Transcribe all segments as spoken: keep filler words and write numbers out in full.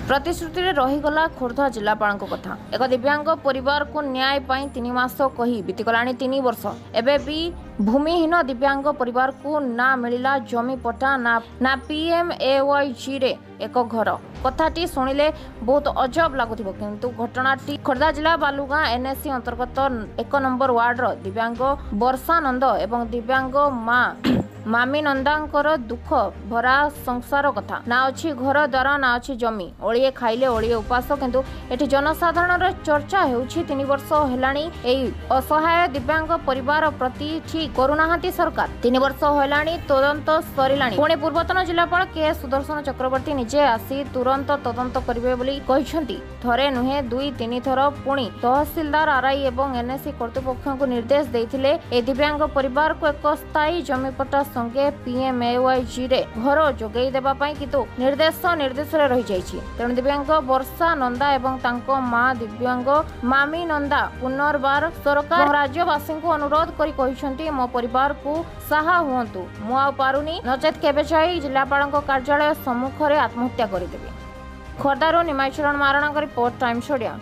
प्रतिश्रुति रहीगला खोर्धा जिलापाल कथा। एक दिव्यांग परिवार को न्याय पाई तीन मास कही बीतीगला तीन वर्ष एबे भी भूमिहीन दिव्यांग परिवार को ना मिला जमी पट्टा ना ना पीएमएवाईजी रे एक घर। कथाटी शुणिले बहुत अजब लगुथिबो किंतु घटनाटी खोर्धा जिला बालुगाँ एनएससी अंतर्गत एक नंबर वार्डर दिव्यांग वर्षानंद एवं दिव्यांग माँ मामी नंदांकर दुख भरा संसार कथा। ना अच्छी घर द्वारा ना अच्छी जमी ओलिए खाइले ओलिए उपास किंतु एठी जनसाधारण चर्चा हेउछि तीन वर्ष हेलाणी एई असहाय दिव्यांग परिवार प्रति ठीक करुनाहांती सरकार। तीन वर्ष हेलाणी तदंत सरिलाणी पुणे पूर्वतन जिलापाल के सुदर्शन चक्रवर्ती निजे आसी तुरंत तदंत करिवे बोली कहिसंती। थरे नुहे दुई तीन थर पुणी तहसीलदार आरआई एवं एनएससी कर्तृपक्ष को निर्देश देथिले ए दिव्यांग परिवार को एक स्थायी जमीपट्टा संगे पीएमएवाईजी रे घर जोगई देबा पई किंतु निर्देश निर्देश रे रही जाइछि। तेणु दिव्यांग वर्षा नंदा एवं तांको मां दिव्यांग मामी नंदा पुनर्बार सरकार राज्यवासी को अनुरोध करी कहिसंती मो परिवार को सहा हुअंतु मु आ पारुनी नचेत केबे जाई जिलापाल कार्यालय सम्मुख रे आत्महत्या करिदेबे। खोर्धारो निमाचरण मारणा का रिपोर्ट टाइम्स ओडिया।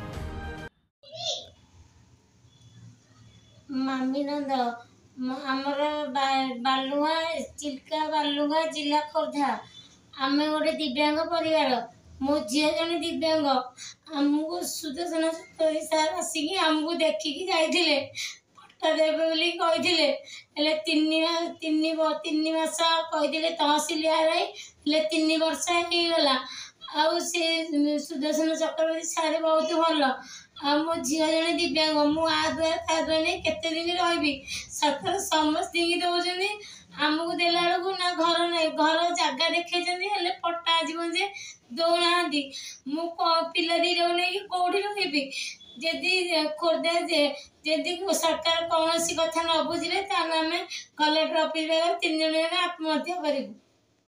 मामी नंदा आमर बालुगा चिल्का बालुगा जिला खोर्धा आम गोटे दिव्यांग परिवार मो झी जन दिव्यांग आमको सुदर्शन सार आसिक आमको देखिकी जाइए पट्टा देवे बोली कही तीन तीन तीन मास कही तहसिल आरआई तीन वर्ष होगला आउ से सुदर्शन चक्रवर्ती सारे बहुत भल आ मो झी जन दिव्यांग मु आ द्वारा ता द्वारा नहीं केते दिन रही सरकार समस्त दौरान आमको देला बेलू ना घर ना घर जगह देखते पट्टा जीवन जे दौना मु पिला दीटा नहीं कौटी रही जदि खोर्धा जदि सरकार कौन कथा न बुझे आम कलेक्टर ऑफिस तीन जन आत्महत्या करूँ।